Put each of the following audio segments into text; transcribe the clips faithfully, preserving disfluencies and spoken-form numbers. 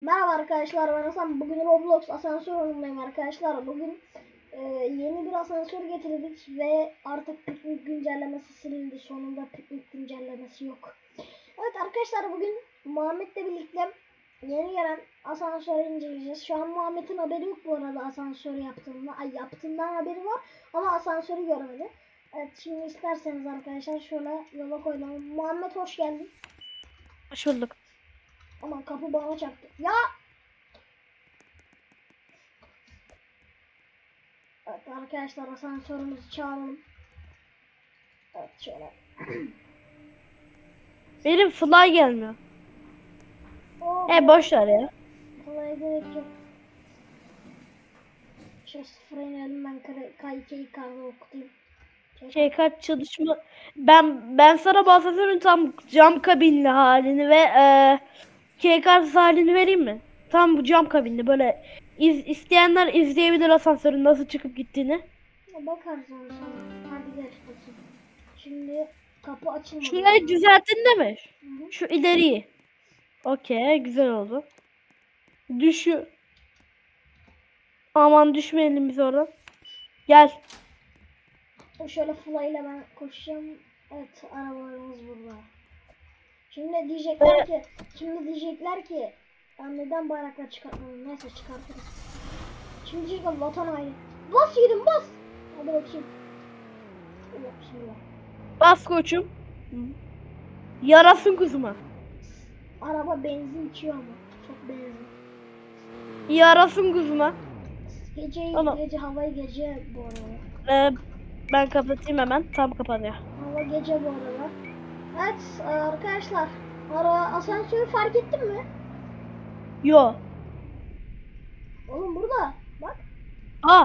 Merhaba arkadaşlar, ben Hasan. Bugün Roblox asansör oyunundayım arkadaşlar. Bugün e, yeni bir asansör getirdik ve artık piknik güncellemesi silindi. Sonunda piknik güncellemesi yok. Evet arkadaşlar, bugün Muhammed'le birlikte yeni gelen asansörü inceleyeceğiz. Şu an Muhammed'in haberi yok bu arada asansör yaptığımda. Ay, yaptığımdan haberi var ama asansörü görmedi. Evet, şimdi isterseniz arkadaşlar şöyle yola koyalım. Muhammed hoş geldin. Hoş bulduk. Aman, kapı bana çarptı. Ya! Evet arkadaşlar, asansörümüzü çağıralım. Evet şöyle. Benim fly gelmiyor. Oo, E boş ver ya. kolay gerek yok. Şöyle sıfıra inelim, ben K iki'yi karda okutayım. Şey kalp çalışma. Ben ben sana bahsediyorum tam cam kabinli halini ve e, K kart halini vereyim mi? Tam bu cam kabinli böyle iz, isteyenler izleyebilir asansörün nasıl çıkıp gittiğini. Ya bakarsın sonra. Hadi geç bakayım. Şimdi kapı açılmadı. Şurayı düzelttin değil mi? Hı hı. Şu ileriyi. Okey, güzel oldu. Düşü. Aman düşmeyelim biz oradan. Gel. Şöyle fly ile ben koşacağım. Evet, arabalarımız burada. Şimdi diyecekler ki, şimdi diyecekler ki ben neden bayraklar çıkartmadım? Neyse, çıkartırız. Şimdi diyecekler vatan haini. Bas yedim, bas. Hadi bakayım. Yok şimdi. Bas koçum. Yarasın kuzuma. Araba benzin içiyor ama. Çok benzin. Yarasın kuzuma. Gece Ama- gece havayı gece bu arada. Ee, ben kapatayım hemen. Tam kapanıyor. Hava gece bu arada. Evet arkadaşlar. Ara asansörü fark ettin mi? Yo. Oğlum burada. Bak. Aa.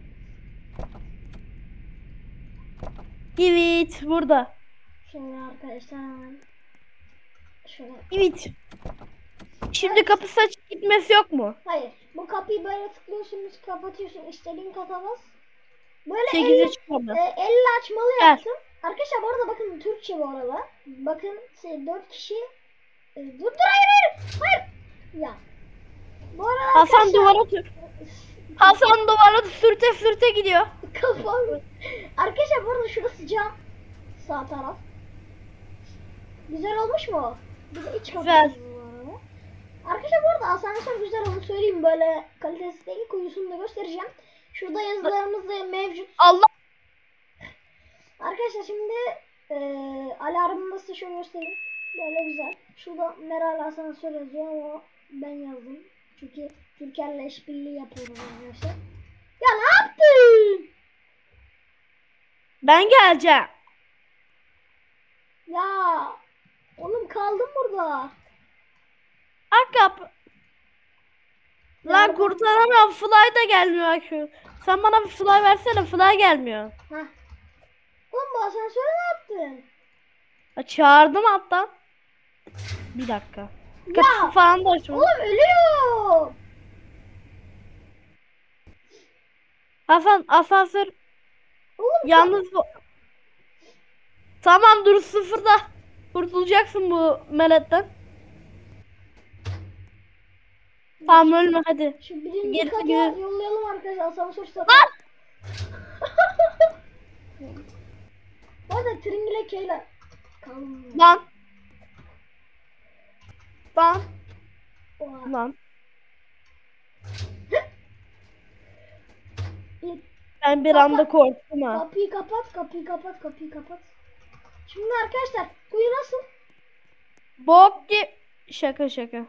Evet burada. Şöyle arkadaşlar hemen. Şöyle. Evet. Şimdi kapısı açık gitmesi yok mu? Hayır. Bu kapıyı böyle tıklıyorsunuz, kapatıyorsun. İstediğin kata bas. Böyle sekize elle, çıkmadı. e, elle açmalı Gel. yaptım. Arkadaşlar bu arada bakın, Türkçe bu arada. Bakın şey, dört kişi. E, dur dur, hayır hayır. Hayır. Ya. Bu arada Hasan arkadaşlar- duvara tür. Hasan duvara sürte sürte gidiyor. Kafam. Arkadaşlar bu arada şurası cam. Sağ taraf. Güzel olmuş mu o? Bir de iç Güzel. kapı bu arada. Arkadaşlar bu arada asansör güzel, onu söyleyeyim, böyle kalitesi değil, kuyusunu da göstereceğim. Şurada yazılarımız da mevcut. Allah. Arkadaşlar şimdi e, alarmını size şöyle göstereyim. Böyle güzel. Şurada Meral asansör yazıyor ama ben yazdım. Çünkü Türker'le işbirliği yapıyorum arkadaşlar. Ya ne yaptın? Ben geleceğim. Ya oğlum, kaldım burada. Ak kap. Lan Yardım- kurtaramıyorum. Fly da gelmiyor Akü. Sen bana bir fly versene. Fly gelmiyor. Heh. Oğlum, bu asansöre ne yaptın? Ha, çağırdım hatta. Bir dakika. Kapısı falan da açma. Oğlum ölüyor. Hasan asansör Oğlum yalnız bu. Tamam dur sıfırda. Kurtulacaksın bu meletten. Tamam ölme hadi. şu birinci Gerisi kata gelir. yollayalım arkadaşlar, asansör satın. Bu arada Tringile K'yle kaldım. Lan. Lan. Oha. Lan. İlk Ben bir Kapat. anda korktum ha. Kapıyı kapat, kapıyı kapat, kapıyı kapat. Şimdi arkadaşlar, kuyu nasıl? Bok ki. Şaka şaka.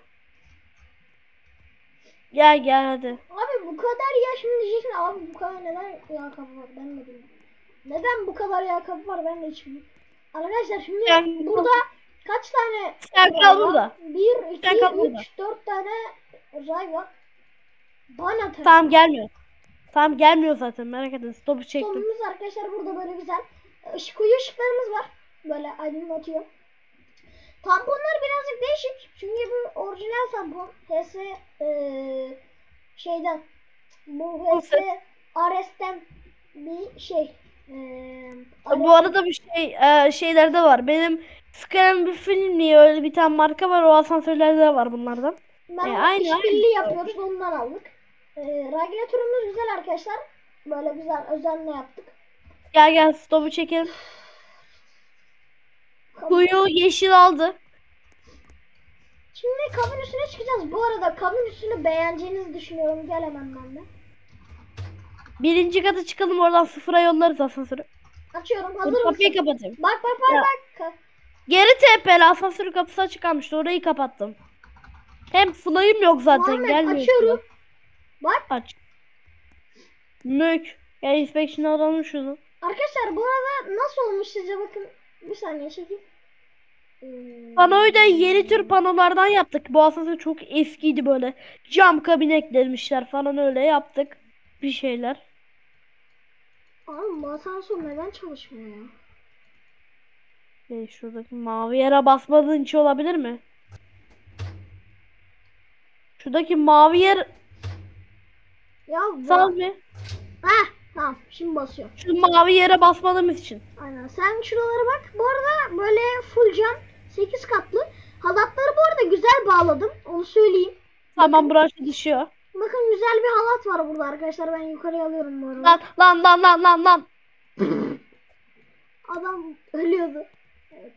Gel gel hadi. Abi bu kadar ya, şimdi diyeceksin abi bu kadar neden yağ kapı var, ben de bilmiyorum. Neden bu kadar yağ kapı var, ben de hiç bilmiyorum. Arkadaşlar şimdi Sen- burada kaç tane Sen ray kal var? burada. bir, Sen kal iki, burada. üç, dört tane ray var. Bana tabii. Tamam gelmiyor. Tamam gelmiyor zaten merak etme. Stopu çektim. Sonumuz arkadaşlar burada böyle güzel. Işık, kuyu ışıklarımız var. Böyle aydınlatıyor. Tamponlar birazcık değişik. Çünkü bu orijinal tampon. H S eee şeyden. Bu H S R S'ten bir şey. Eee Bu arada bir şey e, şeylerde var. Benim Scram bir film diye öyle bir tane marka var. O asansörlerde de var bunlardan. Ben E, onu aynı, işbirliği aynı. yapıyoruz, ondan aldık. Ee, radyatörümüz güzel arkadaşlar. Böyle güzel özenle yaptık. Gel gel stopu çekelim. Kuyu yeşil aldı. Şimdi kabin üstüne çıkacağız. Bu arada kabin üstünü beğeneceğinizi düşünüyorum. Gel hemen benimle. Birinci kata çıkalım, oradan sıfıra yollarız asansörü. Açıyorum. Dur, Hazır kapıyı mısın? kapatayım. Bak bak bak Ya. bak. Geri tepeli asansörün kapısı açık kalmıştı. Orayı kapattım. Hem fly'ım yok zaten. Muhammed Gelmiyor. açıyorum. fly. Bak. Aç. Mük. Ya inspection alalım şunu. Arkadaşlar bu arada nasıl olmuş sizce, bakın. Bir saniye çekeyim. Hmm. Panoyu da yeni tür panolardan yaptık. Bu asansör çok eskiydi böyle. Cam kabin eklemişler falan, öyle yaptık. Bir şeyler. Abi bu asansör neden çalışmıyor ya? E, şuradaki mavi yere basmadığın için olabilir mi? Şuradaki mavi yer Ya bu... sal bir. Heh, tamam şimdi basıyor. Şu mavi yere basmadığımız için. Aynen. Sen şuralara bak. Bu arada böyle full cam, sekiz katlı. Halatları bu arada güzel bağladım. Onu söyleyeyim. Tamam, burası düşüyor. Bakın güzel bir halat var burada arkadaşlar. Ben yukarıya alıyorum bu arada. Lan lan lan lan lan lan. Adam ölüyordu. Evet.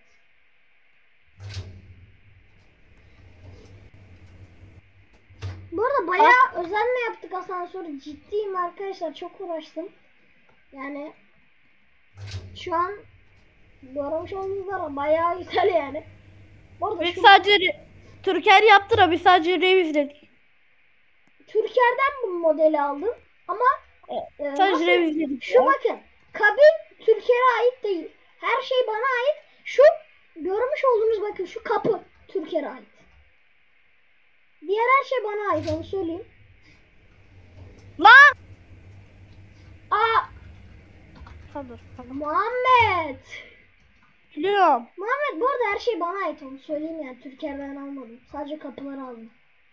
Bu arada bayağı özenle yaptık asansörü. Ciddiyim arkadaşlar. Çok uğraştım. Yani şu an görmüş olduğunuz ara bayağı güzel yani. Bu arada Biz şu sadece re- Türker yaptı da biz sadece revizledik. Türker'den bu modeli aldım. Ama Evet, e, sadece nasıl? revizledik. Şu ya. bakın. Kabin Türkiye'ye ait değil. Her şey bana ait. Şu görmüş olduğunuz bakın şu kapı Türkiye'ye ait. Diğer her şey bana ait, onu söyleyeyim. Lan! Aa Dur, tamam. Muhammed. Biliyorum. Muhammed bu arada her şey bana ait, onu söyleyeyim yani. Türkiye'den almadım. Sadece kapıları aldım.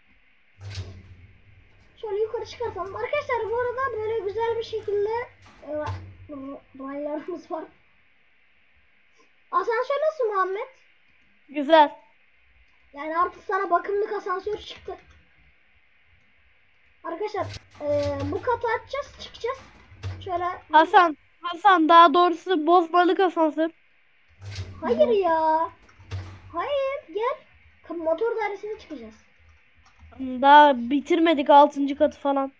Şöyle yukarı çıkartalım. Arkadaşlar bu arada böyle güzel bir şekilde e, raylarımız var. Asansör nasıl Muhammed? Güzel. Yani artık sana bakımlık asansör çıktı. Arkadaşlar e, bu katı açacağız, çıkacağız. Şöyle. Hasan. Hasan daha doğrusu bozmalık asansör. Hayır ya. Hayır gel. Motor dairesine çıkacağız. Daha bitirmedik altıncı katı falan.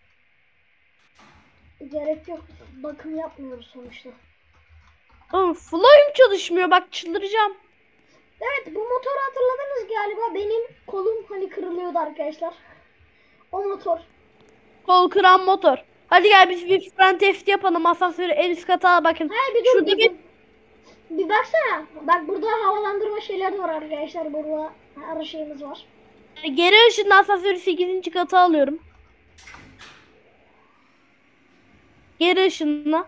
Gerek yok. Bakım yapmıyoruz sonuçta. Oğlum fly'ım çalışmıyor, bak çıldıracağım. Evet, bu motoru hatırladınız galiba. Benim kolum hani kırılıyordu arkadaşlar. O motor. Kol kıran motor. Hadi gel biz bir fren testi yapalım. Asansörü en üst kata al, bakın. Hayır bir dur Şurada bir, bir... bir baksana. Bak burada havalandırma şeyleri var arkadaşlar. Burada her şeyimiz var. Geri ışınla asansörü sekizinci kata alıyorum. Geri ışınla.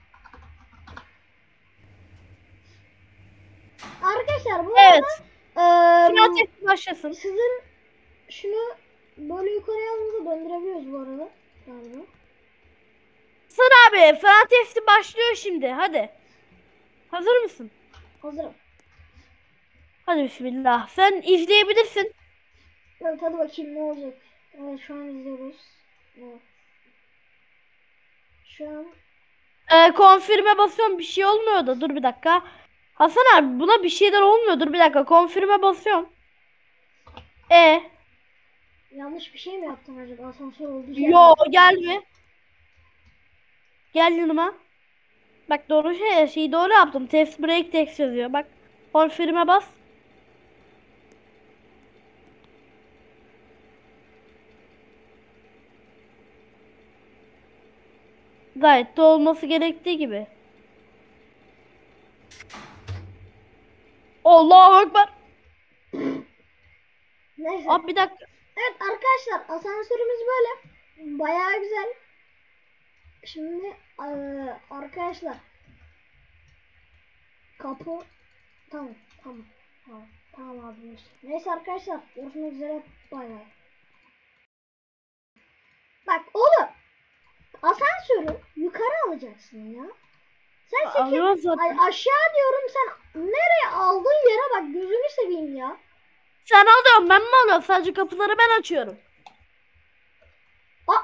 Arkadaşlar bu Evet. arada Fren eee, testi başlasın. sizin şunu böyle yukarıya aldığınızda döndürebiliyoruz bu arada. Galiba. Hasan abi fren testi başlıyor şimdi, hadi. Hazır mısın? Hazırım. Hadi bismillah. Sen izleyebilirsin. Evet hadi bakayım ne olacak. Evet şu an izliyoruz. Evet. Şu an Ee, konfirme basıyorum, bir şey olmuyor da, dur bir dakika. Hasan abi buna bir şeyler olmuyor, dur bir dakika, konfirme basıyorum. E yanlış bir şey mi yaptım acaba? Asansör oldu. yo gel mi? Gel yanıma. Bak doğru şey, şeyi doğru yaptım. Test break text yazıyor. Bak konfirme bas. Gayet de olması gerektiği gibi. Allahu Ekber. Neyse. Abi bir dakika. Evet arkadaşlar asansörümüz böyle. Bayağı güzel. Şimdi eee, arkadaşlar kapı tamam tamam tamam tamam abi. Neyse arkadaşlar görüşmek üzere, bay bay. Bak oğlum asansörü yukarı alacaksın ya. Sen sekiz Alıyoruz zaten. ay aşağı diyorum, sen nereye aldın yere bak, gözünü seveyim ya. Sen alıyorsun ben mi alıyorum? Sadece kapıları ben açıyorum. Aa.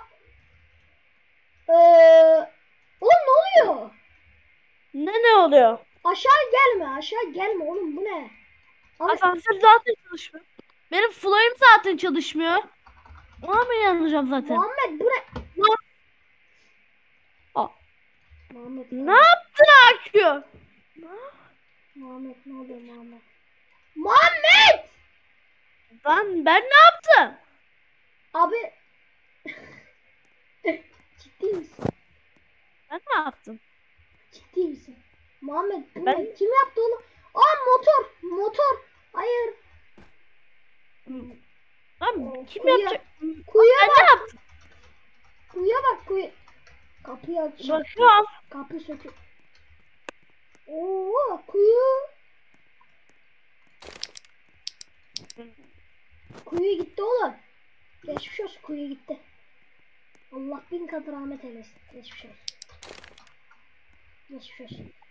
Ee, oğlum ne oluyor? Ne ne oluyor? Aşağı gelme aşağı gelme oğlum bu ne? Abi, Asansör zaten çalışmıyor. Benim fly'ım zaten çalışmıyor. Ona mı yanacağım zaten? Muhammed bu ne? Ne, Aa, Muhammed ne yaptın Akü? Muhammed ne oluyor Muhammed? Muhammed! Ben, ben ne yaptım? Abi ciddi misin? Ben ne yaptım? Ciddi misin? Muhammed bu Ben- ne? Kim yaptı onu? Aa motor! Motor! Hayır. Ben Oo, kim kuyuya- yapacak? Kuyuya Ben bak. ne yaptım? Kuyuya bak kuyu. Kapıyı aç. Bakıyorum. Kapı söküp. Oo kuyu. Kuyu gitti oğlum. Geçmiş olsun kuyu gitti. Allah bin kat rahmet eylesin. Geçmiş olsun. Geçmiş olsun.